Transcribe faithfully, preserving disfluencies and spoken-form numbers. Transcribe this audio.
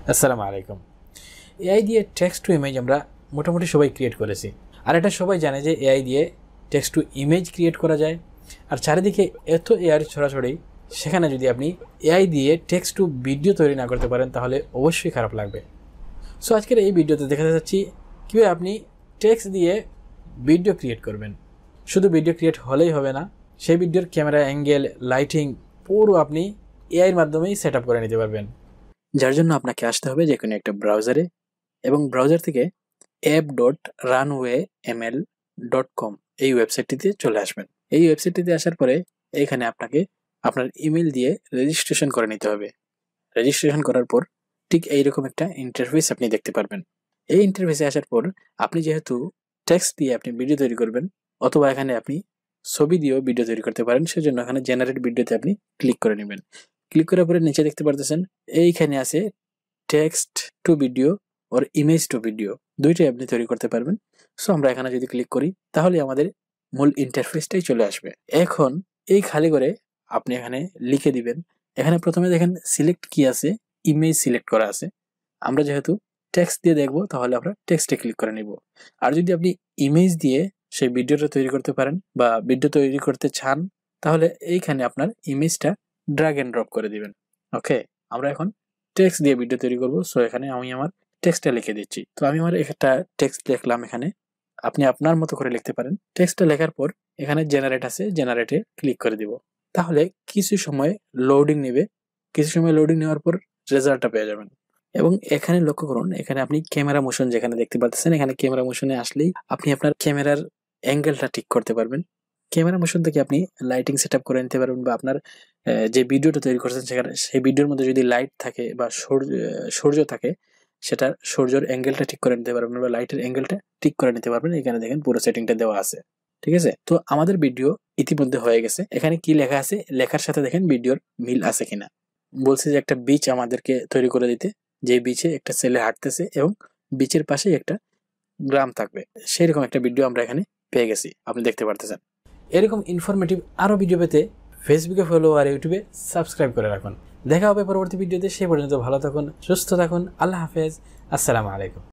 আসসালামু আলাইকুম। এআই দিয়ে টেক্সট টু ইমেজ আমরা মোটামুটি সবাই ক্রিয়েট করেছি, আর এটা সবাই জানে যে এআই দিয়ে টেক্সট টু ইমেজ ক্রিয়েট করা যায়। আর চারিদিকে এত এআই ছড়াছড়ি, সেখানে যদি আপনি এআই দিয়ে টেক্সট টু ভিডিও তৈরি না করতে পারেন তাহলে অবশ্যই খারাপ লাগবে। সো আজকের এই ভিডিওতে দেখাতে যাচ্ছি কীভাবে আপনি টেক্সট দিয়ে ভিডিও ক্রিয়েট করবেন। শুধু ভিডিও ক্রিয়েট হলেই হবে না, সেই ভিডিওর ক্যামেরা অ্যাঙ্গেল, লাইটিং পুরো আপনি এআইয়ের মাধ্যমেই সেট আপ করে নিতে পারবেন। যার জন্য আপনাকে আসতে হবে যে কোনো একটা ব্রাউজারে, এবং ব্রাউজার থেকে app dot runway M L dot com এই ওয়েবসাইটটিতে চলে আসবেন। এই ওয়েবসাইটটিতে আসার পরে এইখানে আপনাকে আপনার ইমেল দিয়ে রেজিস্ট্রেশন করে নিতে হবে। রেজিস্ট্রেশন করার পর ঠিক এইরকম একটা ইন্টারফেস আপনি দেখতে পারবেন। এই ইন্টারফেসে আসার পর আপনি যেহেতু টেক্সট দিয়ে আপনি ভিডিও তৈরি করবেন, অথবা এখানে আপনি ছবি দিয়েও ভিডিও তৈরি করতে পারেন, সেজন্য এখানে জেনারেট ভিডিওতে আপনি ক্লিক করে নেবেন। ক্লিক করার পরে নিচে দেখতে পারতেছেন এইখানে আছে text to video or image to video, দুইটাই আপনি তৈরি করতে পারবেন। সো আমরা এখানে যদি ক্লিক করি তাহলে আমাদের মূল ইন্টারফেসটাই চলে আসবে। এখন এই খালি করে আপনি এখানে লিখে দিবেন। এখানে প্রথমে দেখেন সিলেক্ট কি আছে, ইমেজ সিলেক্ট করা আছে। আমরা যেহেতু টেক্সট দিয়ে দেখবো তাহলে আমরা টেক্সটে ক্লিক করে নিব। আর যদি আপনি ইমেজ দিয়ে সেই ভিডিওটা তৈরি করতে পারেন বা ভিডিও তৈরি করতে চান, তাহলে এইখানে আপনার ইমেজটা ড্র্যাগ এন্ড ড্রপ করে দিবেন। ওকে, আমরা এখন টেক্সট দিয়ে ভিডিও তৈরি করব। সো এখানে আমি আমার টেক্সটটা লিখে দিচ্ছি। তো আমি আমার একটা টেক্সট লিখলাম এখানে, আপনি আপনার মতো করে লিখতে পারেন। টেক্সটটা লেখার পর এখানে জেনারেট আছে, জেনারেটে ক্লিক করে দিব। তাহলে কিছু সময় লোডিং নেবে, কিছু সময় লোডিং নেওয়ার পর রেজাল্টটা পেয়ে যাবেন। এবং এখানে লক্ষ্য করুন, এখানে আপনি ক্যামেরা মোশন যেখানে দেখতে পাচ্ছেন, এখানে ক্যামেরা মোশনে আসলেই আপনি আপনার ক্যামেরার অ্যাঙ্গেলটা ঠিক করতে পারবেন। ক্যামেরা মোশন থেকে আপনি লাইটিং সেট আপ করে নিতে পারবেন, বা আপনার যে ভিডিওটা তৈরি করছেন সেখানে সেই ভিডিওর মধ্যে যদি লাইট থাকে বা সূর্য থাকে, সেটা সূর্যের অ্যাঙ্গেলটা ঠিক করে নিতে পারবেন, বা লাইটের অ্যাঙ্গেলটা ঠিক করে নিতে পারবেন। এখানে দেখেন পুরো সেটিংটা দেওয়া আছে। ঠিক আছে, তো আমাদের ভিডিও ইতিমধ্যে হয়ে গেছে। এখানে কি লেখা আছে, লেখার সাথে দেখেন ভিডিওর মিল আছে কিনা। বলছে যে একটা বিচ আমাদেরকে তৈরি করে দিতে, যে বিচে একটা ছেলে হাঁটতেছে এবং বিচের পাশেই একটা গ্রাম থাকবে, সেরকম একটা ভিডিও আমরা এখানে পেয়ে গেছি, আপনি দেখতে পারতেছেন। এরকম ইনফরমেটিভ আরও ভিডিও পেতে ফেসবুকে ফলো আর ইউটিউবে সাবস্ক্রাইব করে রাখুন। দেখা হবে পরবর্তী ভিডিওতে। সে পর্যন্ত ভালো থাকুন, সুস্থ থাকুন। আল্লাহ হাফেজ, আসসালামু আলাইকুম।